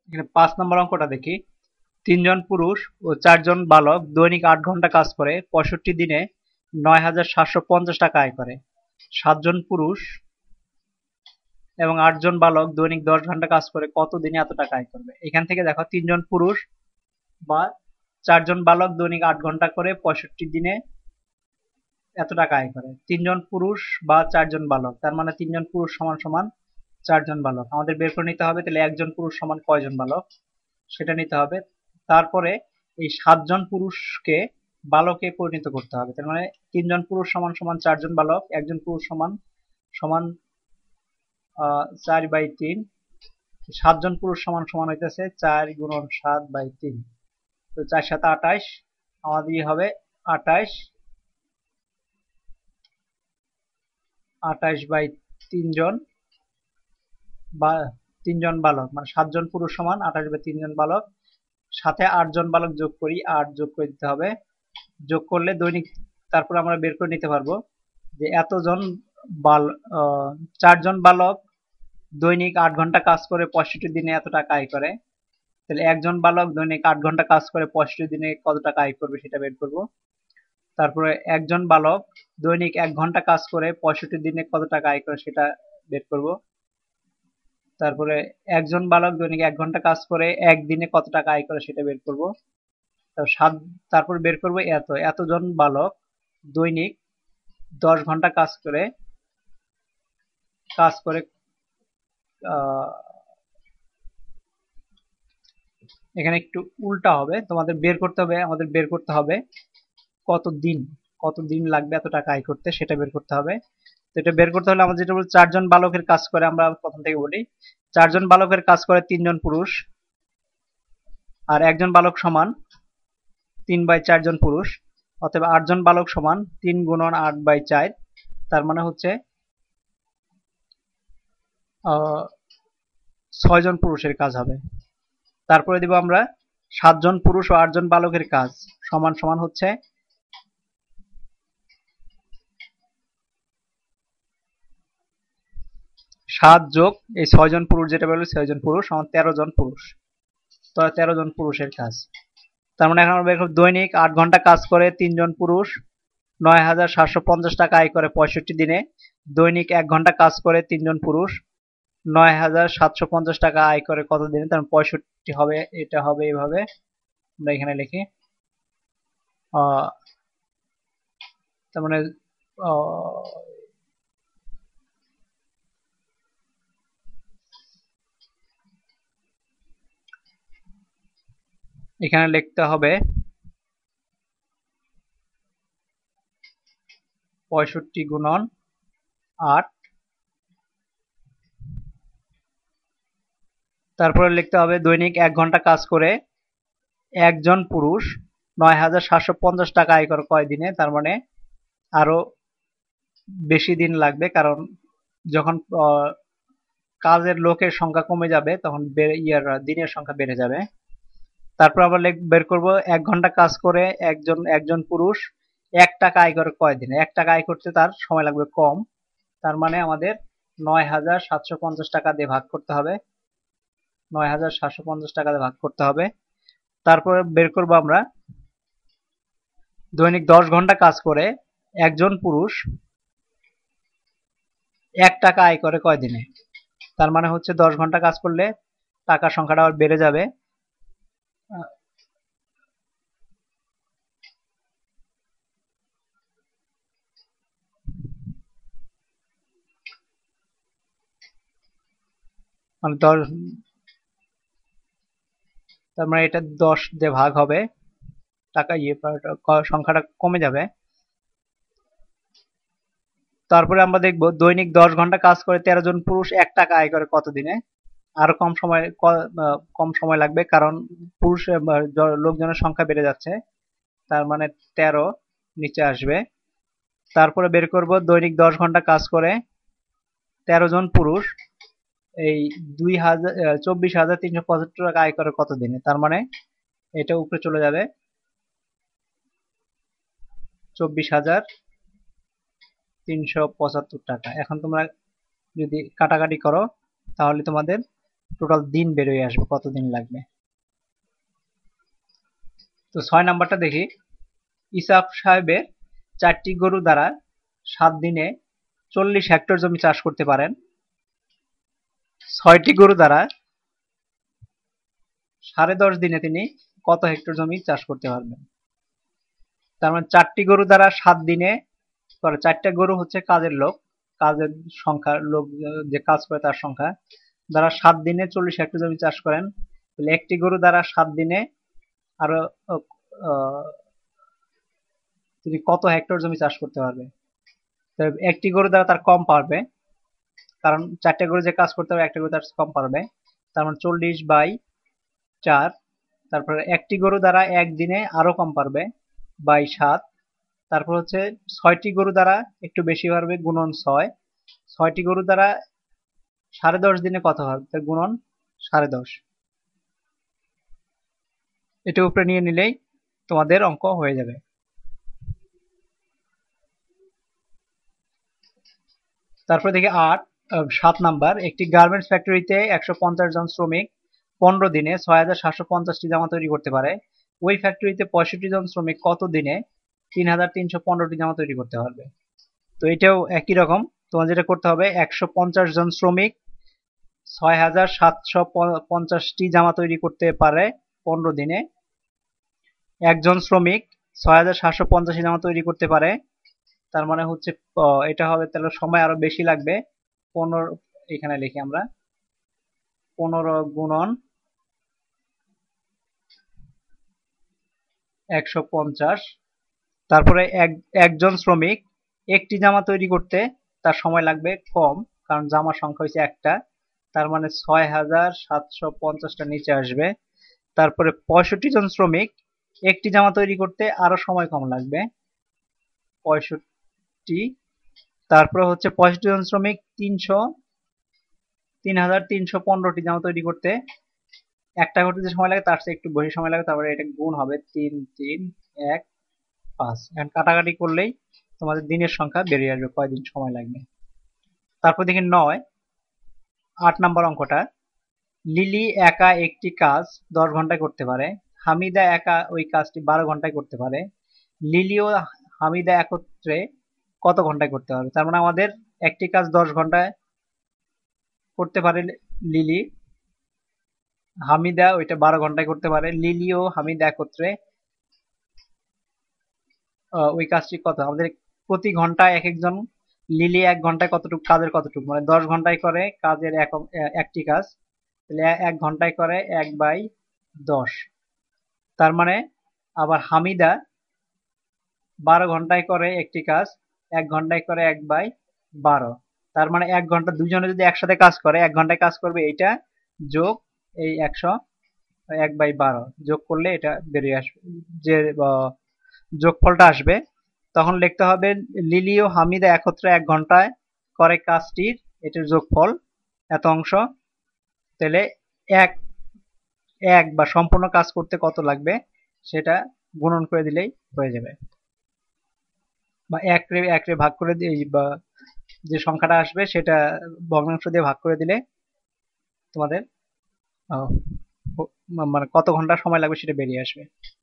এখানে 5 নম্বর অঙ্কটা দেখি। 3 জন পুরুষ ও 4 জন বালক দৈনিক 8 ঘন্টা কাজ করে 65 দিনে 9,750 টাকা আয় করে। 7 জন পুরুষ এবং 8 জন বালক দৈনিক 10 ঘন্টা কাজ করে কত দিনে এত টাকা আয় করবে? এখান থেকে দেখো 3 জন পুরুষ বা 4 জন বালক দৈনিক 8 ঘন্টা করে 65 দিনে এত টাকা আয় করে। 3 জন পুরুষ বা 4 জন বালক, তার মানে 3 জন পুরুষ সমান সমান 4 জন বালক। আমাদের বের করে নিতে হবে তাহলে একজন পুরুষ সমান কয়জন বালক সেটা নিতে হবে। তারপরে এই 7 জন পুরুষকে বালকে পরিণত করতে হবে। তার মানে 3 জন পুরুষ সমান সমান 4 জন বালক, একজন পুরুষ সমান সমান 4/3। 7 জন পুরুষ সমান সমান হইতেছে 4 × 7/3। তো 4 × 7 = 28। আমাদের হবে 28/3 জন বা 3 জন বালক, মানে 7 জন পুরুষ সমান 28/3 জন বালক। সাথে 8 জন বালক যোগ করি, 8 যোগ করে দিতে হবে। যোগ করলে দৈনিক, তারপর আমরা বের করে নিতে পারবো যে এতজন বাল 4 জন বালক দৈনিক 8 ঘন্টা কাজ করে 65 দিনে এত টাকা আয় করে। তাহলে একজন বালক দৈনিক 8 ঘন্টা কাজ করে 65 দিনে কত টাকা আয় করবে সেটা বের করব। তারপরে একজন বালক দৈনিক 1 ঘন্টা কাজ করে 65 দিনে কত টাকা আয় করে সেটা বের করব। তারপরে একজন বালক দৈনিক 1 ঘন্টা কাজ করে একদিনে কত টাকা আয় করে সেটা বের করব। তারপর বের করব এতজন বালক দৈনিক 10 ঘন্টা কাজ করে এখানে একটু উল্টা হবে, তোমাদের বের করতে হবে, আমাদের বের করতে হবে কত দিন লাগবে এত টাকা আয় করতে সেটা বের করতে হবে। তো এটা বের করতে হলে আমাদের যেটা বলি 4 জন বালকের কাজ করে, আমরা প্রথম থেকে বলি 4 জন বালকের কাজ করে 3 জন পুরুষ, আর একজন বালক সমান 3/4 জন পুরুষ। অতএব 8 জন বালক সমান 3 × 8/4। তার মানে হচ্ছে 6 জন পুরুষের কাজ হবে। তারপরে দিব আমরা 7 জন পুরুষ ও 8 জন বালকের কাজ সমান সমান হচ্ছে 7 যোগ এই 6 জন পুরুষ, যেটা বললো 6 জন পুরুষ সমান 13 জন পুরুষ। তো 13 জন পুরুষের কাজ। তার মানে এখন আমরা বের করব দৈনিক 8 ঘন্টা কাজ করে 3 জন পুরুষ 9,750 টাকা আয় করে 65 দিনে। দৈনিক 1 ঘন্টা কাজ করে 3 জন পুরুষ 9,750 টাকা আয় করে কত দিনে? তার 65 হবে, এটা হবে এইভাবে। আমরা এখানে লিখি তার মানে এখানে লিখতে হবে 65 × 8। তারপরে লিখতে হবে দৈনিক 1 ঘন্টা কাজ করে একজন পুরুষ 9,750 টাকা আয় করে কয় দিনে? তার মানে আরো বেশি দিন লাগবে, কারণ যখন কাজের লোকের সংখ্যা কমে যাবে তখন দিনের সংখ্যা বেড়ে যাবে। তারপর আবার বের করব 1 ঘন্টা কাজ করে একজন পুরুষ 1 টাকা আয় করে কয় দিনে? 1 টাকা আয় করতে তার সময় লাগবে কম, তার মানে আমাদের 9,750 টাকা দিয়ে ভাগ করতে হবে। 9,750 টাকা দিয়ে ভাগ করতে হবে। তারপরে বের করব আমরা দৈনিক 10 ঘন্টা কাজ করে একজন পুরুষ 1 টাকা আয় করে কয় দিনে? তার মানে হচ্ছে 10 ঘন্টা কাজ করলে টাকার সংখ্যাটা আবার বেড়ে যাবে। মানে 10, তার মানে এটা 10 দিয়ে ভাগ হবে, টাকা সংখ্যাটা কমে যাবে। তারপরে আমরা দেখব দৈনিক 10 ঘন্টা কাজ করে 13 জন পুরুষ 1 টাকা আয় করে কত দিনে? আরো কম সময় লাগবে, কারণ পুরুষ লোকজনের সংখ্যা বেড়ে যাচ্ছে, তার মানে 13 নিচে আসবে। তারপরে বের করব দৈনিক 10 ঘন্টা কাজ করে 13 জন পুরুষ এই 24,375 টাকা আয় করে কত দিনে? তার মানে এটা উপরে চলে যাবে 24,375 টাকা। এখন তোমরা যদি কাটাকাটি করো তাহলে তোমাদের টোটাল দিন বেরোয় আসবে কত দিন লাগবে। তো 6 নাম্বারটা দেখি। ইসাফ সাহেবের 4টি গরু দ্বারা 7 দিনে 40 হেক্টর জমি চাষ করতে পারেন। 6টি গরু দ্বারা 10.5 দিনে তিনি কত হেক্টর জমি চাষ করতে পারবেন? তার মানে 4টি গরু দ্বারা 7 দিনে, 4টা গরু হচ্ছে কাজের লোক, কাজের সংখ্যা, লোক যে কাজ করে তার সংখ্যা, দ্বারা 7 দিনে 40 হেক্টর জমি চাষ করেন। তাহলে একটি গরু দ্বারা 7 দিনে আরো আহ, তিনি কত হেক্টর জমি চাষ করতে পারবে? তো একটি গরু দ্বারা তার কম পারবে, কারণ 4টে গরু যে কাজ করতে হবে একটা গরু তার কম পারবে। তার মানে 40/4। তারপরে একটি গরু দ্বারা একদিনে আরো কম পারবে, বাই 7। তারপর হচ্ছে 6টি গরু দ্বারা একটু বেশি পারবে, গুণন 6। 6টি গরু দ্বারা 10.5 দিনে কত হবে, গুণন 10.5। এটা উপরে নিয়ে নিলেই তোমাদের অঙ্ক হয়ে যাবে। তারপর দেখি 7 নাম্বার। একটি গার্মেন্টস ফ্যাক্টরিতে 150 জন শ্রমিক 15 দিনে 6,750টি জামা তৈরি করতে পারে। ওই ফ্যাক্টরিতে 65 জন শ্রমিক কত দিনে 3,315টি জামা তৈরি করতে পারবে? তো এটাও একই রকম। তোমার যেটা করতে হবে, 150 জন শ্রমিক 6,750টি জামা তৈরি করতে পারে 15 দিনে। একজন শ্রমিক 6,750 জামা তৈরি করতে পারে, তার মানে হচ্ছে এটা হবে, তাহলে সময় আরো বেশি লাগবে। 15, এখানে লিখি আমরা 15 গুণন 150। তারপরে একজন শ্রমিক একটি জামা তৈরি করতে তার সময় লাগবে কম, কারণ জামার সংখ্যা হচ্ছে একটা, তার মানে 6,750টা নিচে আসবে। তারপরে 65 জন শ্রমিক একটি জামা তৈরি করতে আরো সময় কম লাগবে, 65। তারপরে হচ্ছে 65 জন শ্রমিক 3,315টি জামা তৈরি করতে একটা করতে যে সময় লাগে তার চেয়ে একটু বেশি সময় লাগে। তারপরে এটা গুণ হবে 3, 3, 1, 5। এখন কাটাকাটি করলেই তোমাদের দিনের সংখ্যা বেরিয়ে আসবে কয়দিন সময় লাগবে। তারপর দেখি 8 নাম্বার অঙ্কটা। লিলি একা একটি কাজ 10 ঘন্টায় করতে পারে, হামিদা একা ওই কাজটি 12 ঘন্টায় করতে পারে। লিলি ও হামিদা একত্রে কত ঘন্টায় করতে পারবে? তার মানে আমাদের একটি কাজ 10 ঘন্টায় করতে পারে লিলি, হামিদা ওইটা 12 ঘন্টায় করতে পারে। লিলি ও হামিদা একত্রে ওই কাজটি কত? আমাদের প্রতি ঘন্টায় এক একজন, লিলি 1 ঘন্টায় কতটুকু কাজের কতটুকু, মানে 10 ঘন্টায় করে কাজের একটি কাজ, তাহলে 1 ঘন্টায় করে 1/10। তার মানে আবার হামিদা 12 ঘন্টায় করে একটি কাজ, 1 ঘন্টায় করে 1/12। তার মানে 1 ঘন্টা, দুজনে যদি একসাথে কাজ করে 1 ঘন্টায় কাজ করবে, এইটা যোগ এই 100, 1/12 যোগ করলে এটা বেরিয়ে আসবে, যে যোগফলটা আসবে। তখন লিখতে হবে লিলি ও হামিদা একত্রে 1 ঘন্টায় করে কাজটির, এটার যোগফল এত অংশ। তাহলে এক এক বা সম্পূর্ণ কাজ করতে কত লাগবে সেটা গুণন করে দিলেই হয়ে যাবে, বা এক রে ভাগ করে দিয়ে, বা যে সংখ্যাটা আসবে সেটা ভগ্নাংশ দিয়ে ভাগ করে দিলে তোমাদের আহ, মানে কত ঘন্টা সময় লাগবে সেটা বেরিয়ে আসবে।